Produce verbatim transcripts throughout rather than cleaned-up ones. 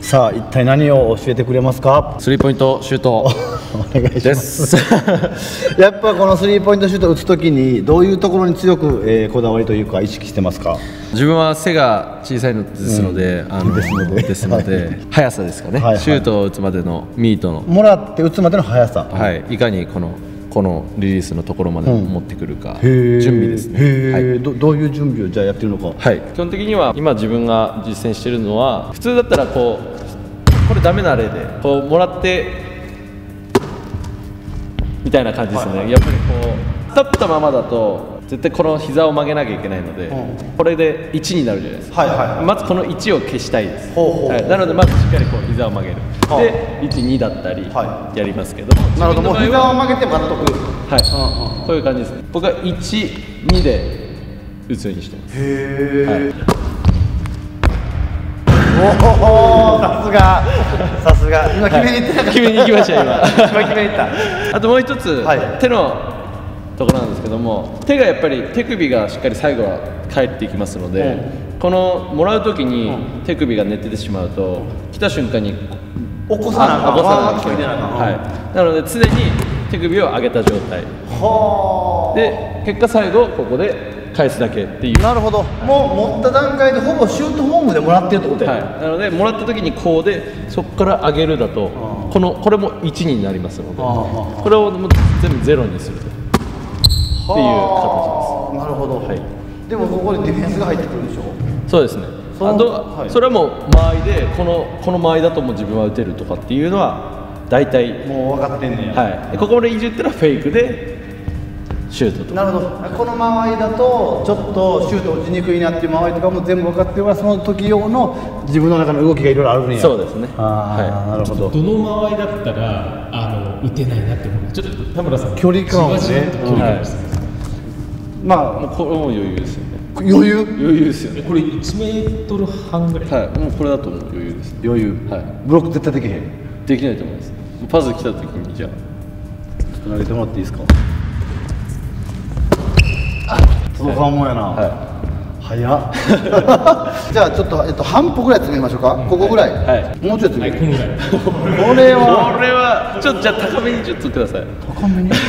さあ一体何を教えてくれますか？ スリーポイントシュートお願いしでますす。 やっぱこのスリーポイントシュートを打つときにどういうところに強く、えーこだわりというか意識してますか？ 自分は背が小さいのですので、あのですのでですので速さですかね、 はいはいシュートを打つまでのミートの、 もらって打つまでの速さ、 はい、いかにこのこのリリースのところまでうん持ってくるか、 へー準備ですね。 へーはいどどういう準備をじゃあやってるのか。 はい、基本的には今自分が実践しているのは、普通だったらこうこれダメな例でこうもらってみたいな感じですね、 はいはい、 やっぱりこう立ったままだと絶対この膝を曲げなきゃいけないので、 うんこれでいちになるじゃないですか、 はいはいはいまずこのいちを消したいです。 ほうほうほうはい、なのでまずしっかりこう膝を曲げる、 はあでいち、にだったりはやりますけど、 なるほど、もう膝自分の場合はを曲げて待っとく。 はい、 うんうんこういう感じですね。僕はいち、にで打つようにしてます。 へえ、 はいおお、さすがさすが今決めにいってなかった、 決めに行きました今今決めにいったあともう一つ、 はい手のところなんですけども、手がやっぱり手首がしっかり最後は返っていきますので、このもらうときに手首が寝ててしまうと、来た瞬間に起こさなあかん起こさなわーっときゃいけない、 決めなあかんはい、なので常に手首を上げた状態はで、結果最後ここで返すだけっていう、 あ、なるほど、もう持った段階でほぼシュートフォームでもらってるってことや、 はい、なのでもらった時にこうでそこから上げるだとあーこのこれもいちになりますので、 あーこれをもう全部ゼロにするとっていう形なるほど、 はいでもここでディフェンスが入ってくるでしょ。 です。そうですね。 そのあと、 はいそれはもう間合いでこのこの間合いだともう自分は打てるとかっていうのは大体、 もう分かってんねや、 はい、でここでいじったらフェイクでシュートとか。 なるほど、この間合いだとちょっとシュート打ちにくいなっていう間合いとかも全部分かってるから、その時用の自分の中の動きがいろいろあるんや。 そうですね。 ああ、 はなるほど。 どの間合いだったらあの打てないなって思う。ちょっと田村さん距離感をねじわじわと距離感ですね。 まい、もうこれも余裕ですよね。 あ余裕余裕ですよね。 これいちメートルはんぐらい。 はい、もうこれだともう余裕です。 余裕、 はい、 ブロック絶対できへん。 できないと思います。パス来た時にじゃあ。 ちょっと投げてもらっていいですか。届かんもんやな、 は早っじゃあちょっと、えっと、半歩ぐらい詰めましょうか、ここぐらい、 はいもうちょい詰める、 このぐらい。 これはこれはちょっとじゃあ高めにちょっとくださいっ高めにえ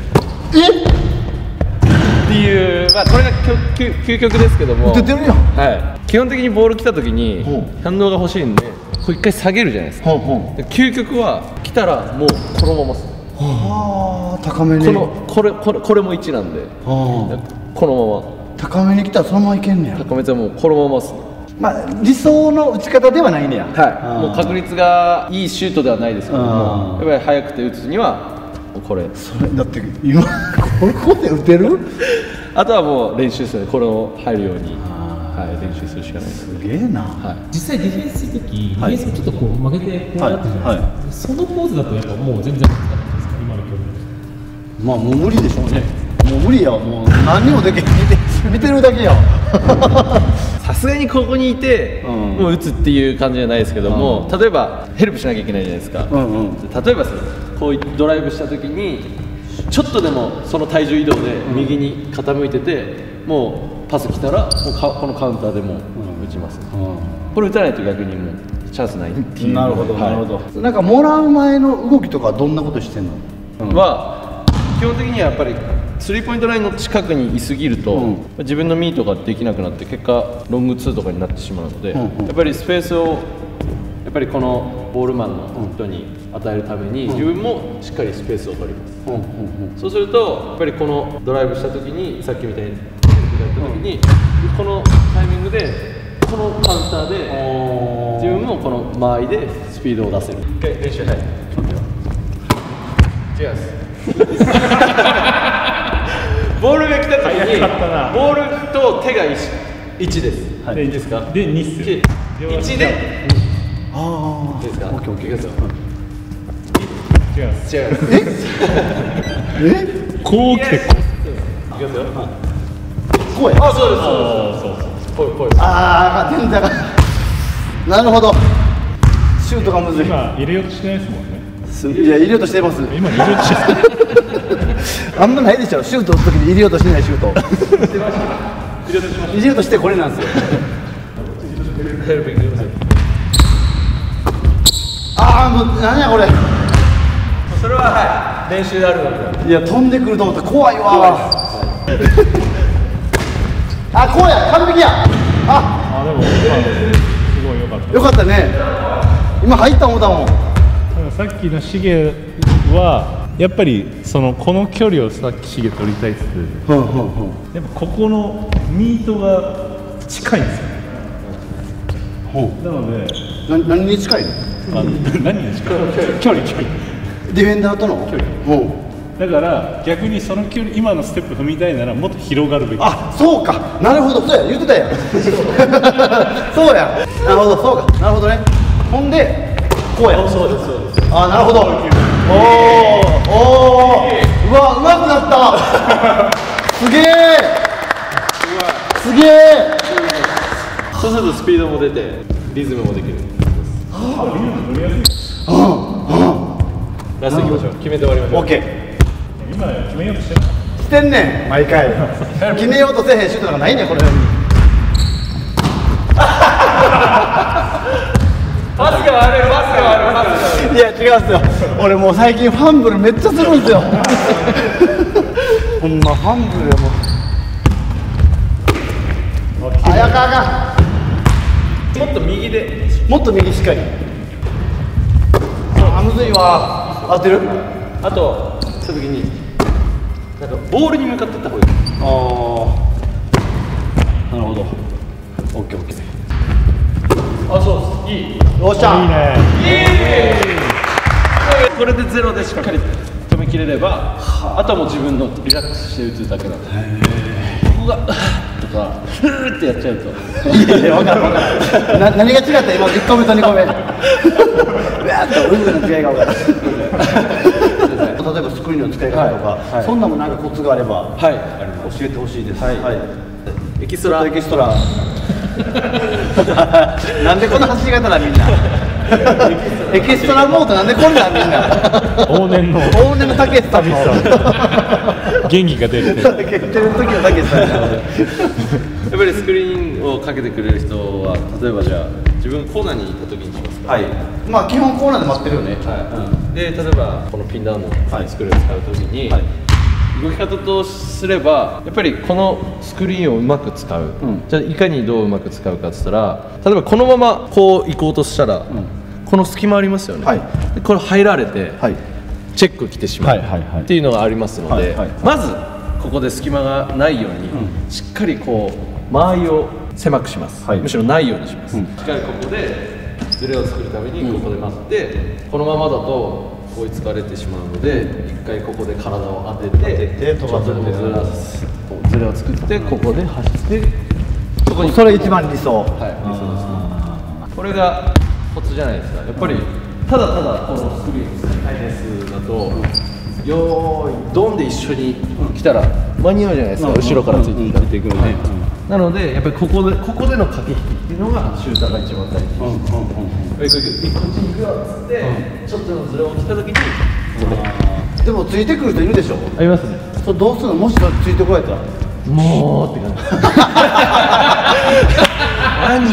ていう、まあこれが究究極ですけども、 打ててるやん。 はい、基本的にボール来た時にほう反応が欲しいんで、これ一回下げるじゃないですか。 ほんほんで究極は来たらもうこのままっす。 はあ、高めにこのこれこれこれもいちなんで、 はこのあ、高めに来たらそのままいけんねやまま高めてもうこのままっすね。 まあ理想の打ち方ではないねや。 はい、もう確率がいいシュートではないですけども、 あやっぱり速くて打つにはもうこれ、 それだって今ここで打てるあとはもう練習する、これを入るように、はい、練習するしかないです。 すげえな、 はい、 実際ディフェンスするとき、ディフはいェンスをちょっとこう曲げてこうやってるじゃないですか。そのポーズだとやっぱもう全然難しかったですか今の距離。 まあもう無理でしょうね、もう無理やわ、もう何にもできへん、見て見てるだけやわさすがにここにいて、 うんもう打つっていう感じじゃないですけども、例えばヘルプしなきゃいけないじゃないですか、 うんうん例えばですよ、こういドライブした時にちょっとでもその体重移動で右に傾いてて、もうパス来たらもうかこのカウンターでもう打ちます、これ打たないと逆にもうチャンスないっていう。 なるほど、 はいなるほど。なんかもらう前の動きとかどんなことしてんの？ は基本的にはやっぱりスリーポイントラインの近くにいすぎると、 うん自分のミートができなくなって結果ロングツーとかになってしまうので、 うんうんやっぱりスペースをやっぱりこのボールマンの人に与えるために、自分もしっかりスペースを取ります、 うんうんそうするとやっぱりこのドライブした時にさっきみたいにやった時に、このタイミングでこのカウンターで自分もこの間合いでスピードを出せる。一回練習はい違いますボールが来た時にボールと手がいちです、はい、いいですか？ でにっすよ。 いちでああ、 いいですか？ オッケーオッケー。 いきますよ。 違います。 違います。 え？ こう来てこいきますよ。 こうや。 あ、そうですそうですそうです。こうこうです。 ああ、全然だから。なるほど。シュートがむずい。 今入れようとしてないですもんね。 すいや入れようとしてます今入れようとしてない。 あんまないでしょ、シュート打つ時に入れようとしないシュート入れようとしてこれなんですよ。 ヘルピングいきますよ。 ああもう何やこれ。 それははい練習であるわけだ。 いや飛んでくると思ったら怖いわ。あこうや完璧や。ああでも今のすごい良かった。 よかったね。今入った思ったもん。 さっきのシゲはやっぱりそのこの距離をさっきシゲ取りたいっつって、 うんうんうん、 やっぱここのミートが近いんですよ。なのでな何に近いの？ あ何に近い？距離距離ディフェンダーとの距離、うん、だから逆にその距離今のステップ踏みたいならもっと広がるべき。 あそうかなるほどそうや言ってたやんそうやなるほどそうかなるほどね。ほんでこうや。 そうですそうです。 あなるほど。おーおーうわうまくなったすげえすげえ。 そうするとスピードも出てリズムもできる。 ああリズム乗りやすい。 ラストいきましょう。決めて終わりましょう。 オッケー。 今決めようとしてる。 してんねん毎回決めようとせえへんシュートなんかないねんこの世に。 パスが悪いパスが悪いパスが悪い。 いや違うんすよ俺もう最近ファンブルめっちゃするんすよほんまファンブルもあやかあかもっと右でんもっと右しっかり。あむずいわ。合ってる？ あとそういう時になんかボールに向かってった方がいい。 ああなるほど。オッケーオッケー。 あそうです。いいよっしゃいいね。 いいこれでゼロでしっかり止めきれればあとはもう自分のリラックスして打つだけなんで、ここがとかフーってやっちゃうといやいや分かる分かるな何が違った今いっこめとにこめうわーっと運動の違いが分かる例えばスクリーンの使い方とか、はいはい、そんなもなんかコツがあれば、 はい、 教えてほしいです。 はいはい、エキストラエキストラなんでこの走り方だみんなエキストラモードなんでこんなんみんな往年の往年のたけしさんの元気が出る蹴ってる時のたけしさんやっぱりスクリーンをかけてくれる人は例えばじゃあ自分コーナーに行った時にしますか。 はいまあ基本コーナーで待ってるよね。 はい、うん、で例えばこのピンダウンのスクリーンを使う時に、はい、動き方とすればやっぱりこのスクリーンをうまく使う、うん、じゃあいかにどううまく使うかって言ったら例えばこのままこう行こうとしたら、うん、この隙間ありますよね、はい、でこれ入られて、はい、チェック来てしまうっていうのがありますので、まずここで隙間がないように、うん、しっかりこう間合いを狭くします、はい、むしろないようにします、うん、しっかりここでズレを作るためにここで待って、うん、このままだと追いつかれてしまうので一回ここで体を当ててちょっとでもずらすズレを作ってここで走ってそこにそれ一番理想。 はい理想ですね。これがコツじゃないですか。やっぱりただただこのスクリーンの回転数だとよーいドンで一緒に来たら間に合うじゃないですか、後ろからついていたら、 てくるね。 なのでやっぱりここでここでの駆け引きっていうのがシューターが一番大事。こっちに行くよっつってちょっとのズレを来た時にでもついてくる人いるでしょ。 ありますね。 それどうするのもしついてこられたらもうって感じ何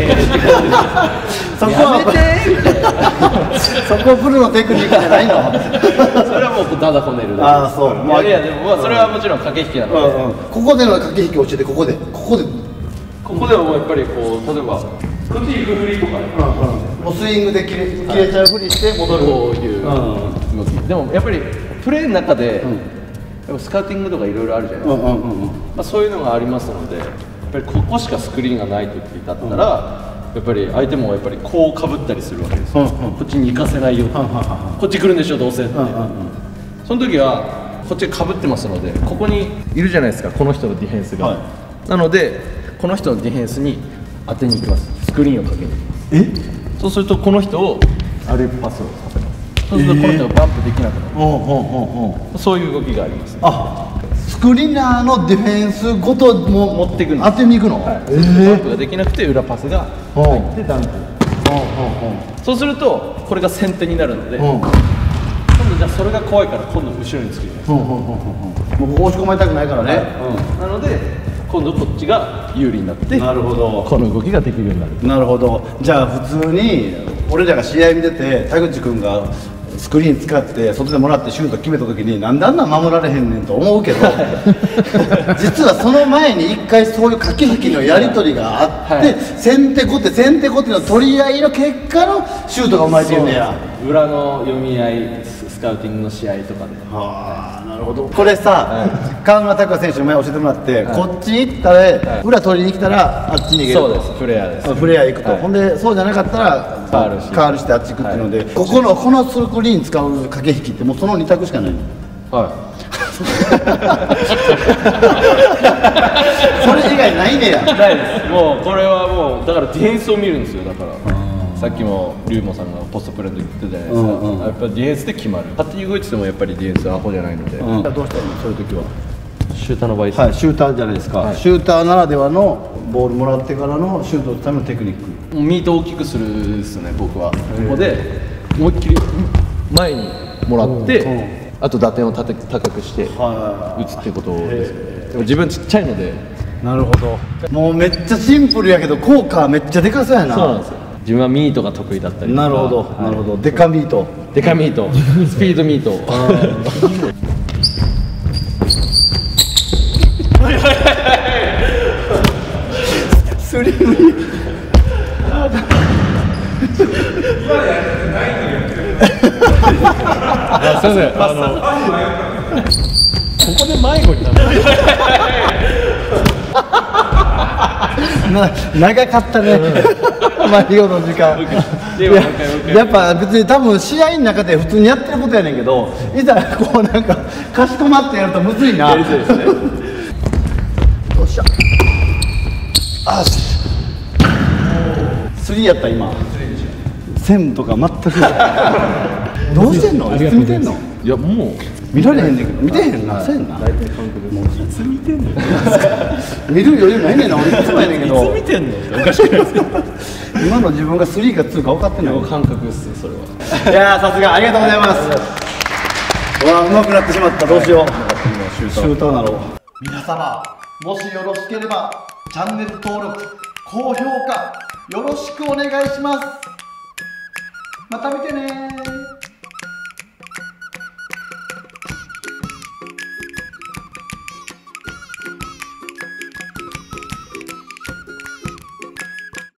そこはそこプロのテクニックじゃないのそれはもうただこねるだけ。 ああそう、 まあ、いやでもまあそれはもちろん駆け引きなので、 うんうん、ここでの駆け引き教えてここでここでここではもうやっぱりこう例えばこっち行くふりとか、 うんうん、もうスイングで切れ切れちゃうふりして戻るこういう動き、うん、でもやっぱりプレーの中で、うん、やっぱスカウティングとかいろいろあるじゃないですか、うんうんうん、まあ、そういうのがありますのでやっぱりここしかスクリーンがない時だったら、うん、やっぱり相手もやっぱりこうかぶったりするわけですよ、うんうん、こっちに行かせないように、うんうん、こっち来るんでしょどうせって、うんうんうん、その時はこっちかぶってますのでここにいるじゃないですかこの人のディフェンスが、はい、なのでこの人のディフェンスに当てに行きます。スクリーンをかけに行きます。えそうするとこの人をあれパスをさせます。そうするとこの人がバンプできなくなる、えー、おうおうおうおうそういう動きがあります。 あスクリーナーのディフェンスごとも持っていくの当てに行くの、 はい、えー、バンプができなくて裏パスが入ってダンク、そうするとこれが先手になるので今度じゃあそれが怖いから今度後ろに作ります。もう押し込まれたくないからね、 はい、うん、なので今度こっちが有利になってなるほどこの動きができるようになる。 なるほど。じゃあ普通に俺らが試合見てて田口君がスクリーン使って外でもらってシュート決めた時になんであんな守られへんねんと思うけど実はその前に一回そういう駆け引きのやり取りがあって、はい、先手後手先手後手の取り合いの結果のシュートが生まれてるんだよ。 裏の読み合いスカウティングの試合とかで。 はあ、なるほど。これさ、はい、川村拓哉選手の前教えてもらって、はい、こっち行ったら、はい、裏取りに来たらあっちに逃げる。 そうです、プレイヤーです。 プレイヤー行くと、はい、ほんでそうじゃなかったらファールしてあっち行くっていうので、はい、ここのこのスクリーン使う駆け引きってもうそのに択しかないの。はいそれ以外ないねや。 ないです。もうこれはもうだからディフェンスを見るんですよ。だからさっきも龍馬さんがポストプレーで言ってたじゃないですか、うんうん、やっぱりディフェンスで決まる。勝手に動いててもやっぱりディフェンスはアホじゃないので、うん、 どうしたらいいのそういう時は。 シューターの場合ですね、 はい、シューターじゃないですか、はい、シューターならではのボールもらってからのシュートのためのテクニック。 ミートを大きくするですね僕は。ここで思いっきり前にもらって、うん、あと打点を高くして打つってことです。でも自分ちっちゃいので。 なるほど。もうめっちゃシンプルやけど効果はめっちゃでかそうやな。 そうなんですよ。自分はミートが得意だったりとか。 なるほど、はい、なるほど。デカミートデカミートスピードミートスリムあ、すいません、あのここで迷子になるな長かったね迷子の時間。やっぱ別に多分試合の中で普通にやってることやねんけど、いざこうなんかかしこまってやるとむずいな。よっしゃ。あしスリーやった今。線とか全くどうしてんの？いつ見てんの？ いやもう見られへんねんけど。見てへんな。そうやんな。大体感覚でもういつ見てんの？見る余裕ないねんな。俺いつもやねんけど。 いつ見てんの？おかしくないですか？ 今の自分がスリーかツーか分かってない。 感覚っすそれは。 いやーさすがありがとうございます。うわ上手くなってしまった。どうしよう。シューターなろう。皆様もしよろしければチャンネル登録高評価よろしくお願いします。また見てねー。